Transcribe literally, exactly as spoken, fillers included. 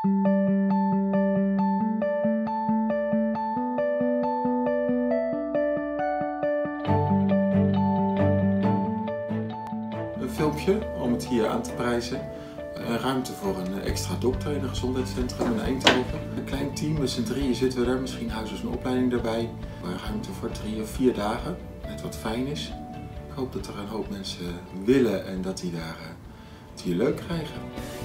Een filmpje om het hier aan te prijzen. Een ruimte voor een extra dokter in een gezondheidscentrum in Eindhoven. Een klein team, met z'n drieën zitten we er. Misschien houden ze een opleiding erbij. Een ruimte voor drie of vier dagen, net wat fijn is. Ik hoop dat er een hoop mensen willen en dat die daar het hier leuk krijgen.